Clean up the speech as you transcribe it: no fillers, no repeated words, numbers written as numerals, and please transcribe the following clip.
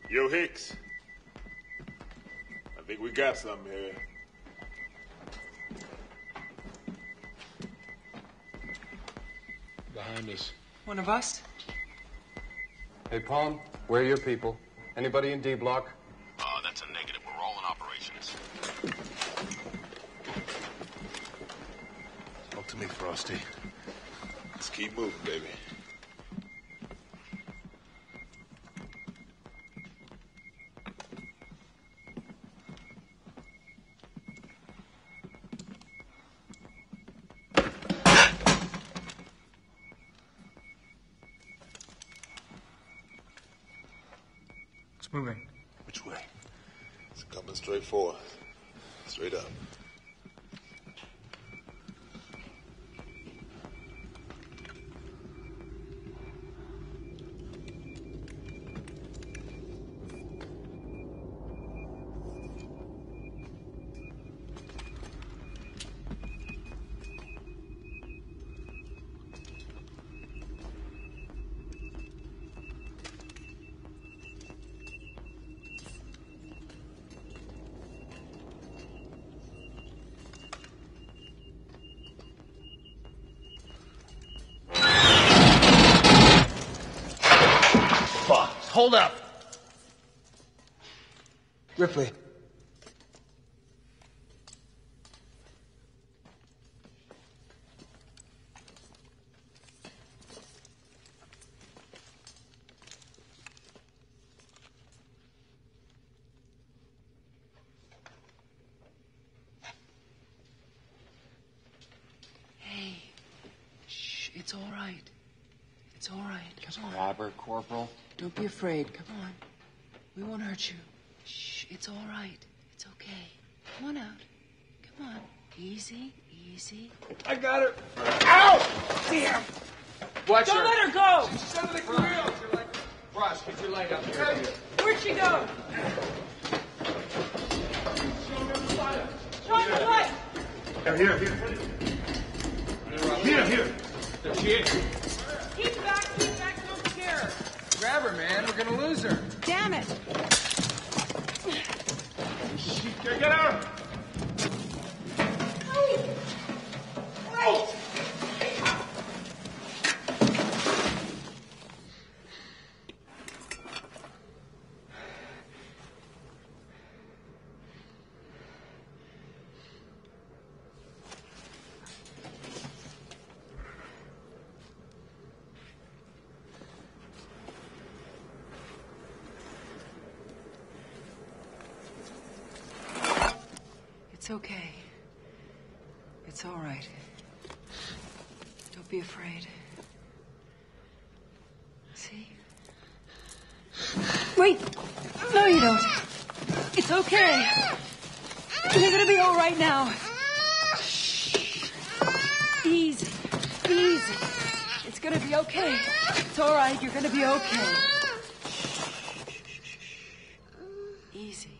Yo, Hicks. I think we got something here. Behind us. One of us? Hey, Palm, where are your people? Anybody in D block? That's a negative. We're all in operations. Talk to me, Frosty. Let's keep moving, baby. It's moving. Which way? It's coming straight forward. Straight up. Hold up. Ripley. Hey. Shh, it's all right. It's all right. Come on. Grab her, Corporal. Don't be afraid. Come on. We won't hurt you. Shh, it's all right. It's okay. Come on out. Come on. Easy, easy. I got her. Ow! Damn! Watch Don't her. let her go! She's under the grill. Ross, get your light up here. Where'd she go? Show me the light! Here. Here. There she is. Keep back, don't scare her. Grab her, man. We're gonna lose her. Damn it! Get her! Oh! It's okay. It's all right. Don't be afraid. See? Wait! No, you don't. It's okay. You're gonna be all right now. Shh. Easy. Easy. It's gonna be okay. It's all right. You're gonna be okay. Easy.